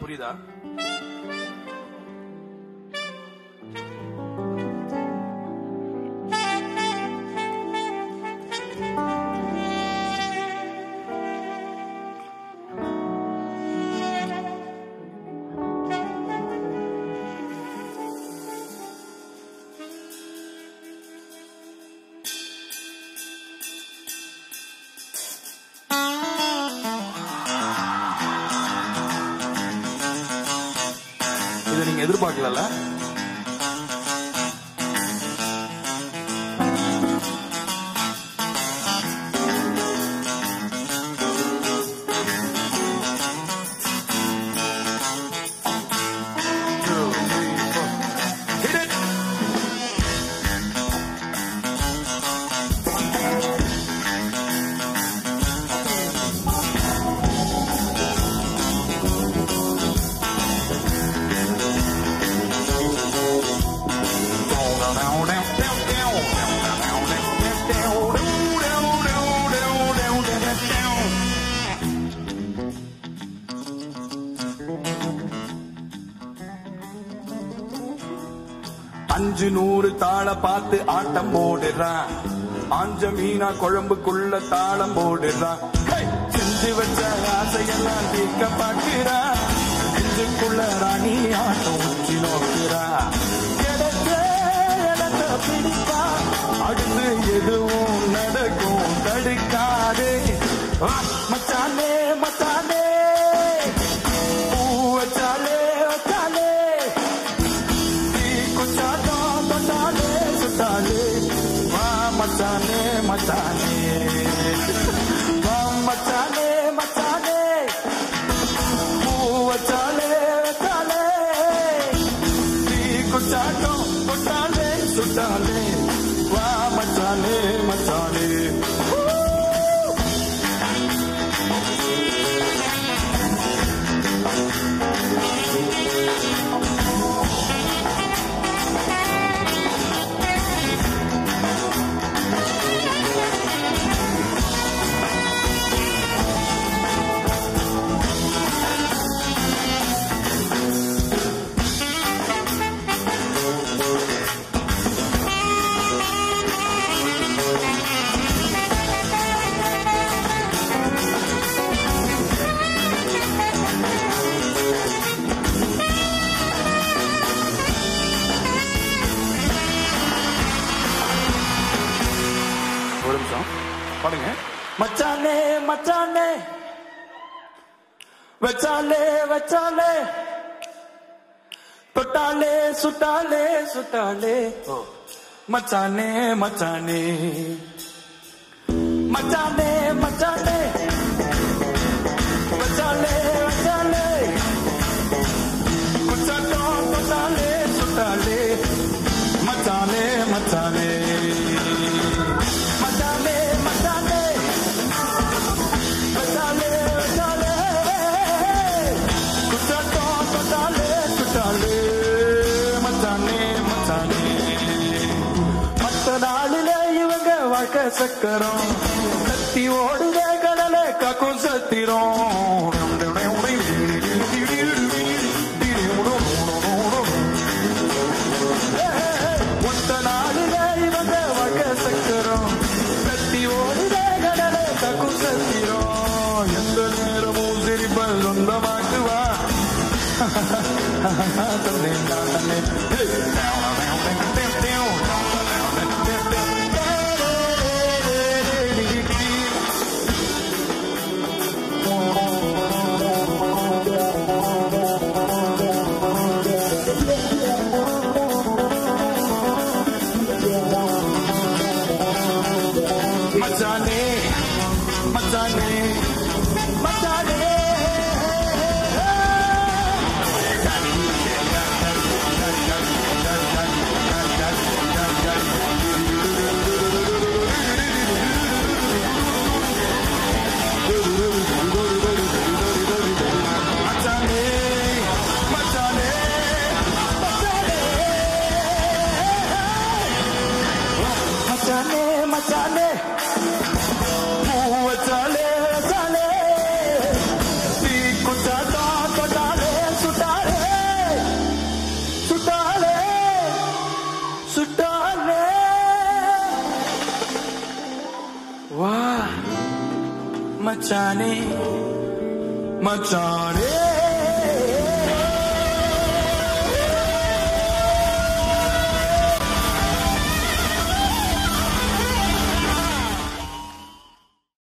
புரியுதா? இதை நீங்க எதிர்பார்க்கல. அஞ்சு நூறு தாள பார்த்து ஆட்டம் போடுறான். ஆஞ்ச மீனா குழம்புக்குள்ள தாளம் போடுறான். செஞ்சு வச்ச ஆசையெல்லாம் தீர்க்க பார்க்கிறான். நெஞ்சுக்குள்ள ராணி ஆட்டம் உச்சி நோக்கிறா. பிடிப்பா அடுத்து எதுவும் நடக்கும் தடுக்காதே. மச்சானே மச்சானே பூ வச்சாலே வச்சாலே मचाने मचाने मचाने मचाने मचाने मचाने कुचाटो कुटाले सुटाले वाह मचाने मचाने பாடுங்க. மச்சானே மச்சானே வச்சாலே வச்சாலே தொட்டாலே சுட்டாலே சுட்டாலே மச்சானே மச்சானே மச்சானே மச்சானே வச்சாலே வச்சாலே குச்சாட்டோ தொட்டாலே சுட்டாலே மச்சானே மச்சானே வாழ்க்கை சக்கரம் கத்தி ஓடுதே கடலை காக்கும் சத்திரம். ஒத்த நாளிலே இவங்க வாழ்க்கை சக்கரம் கத்தி ஓடுதே கடலை காக்கும் சத்திரம். எந்த நேரமும் சிரிப்பல் சொந்தமாக்குவா தன்னே தன்னே मचाने मचाने मचाने मचाने मचाने மச்சானே மச்சானே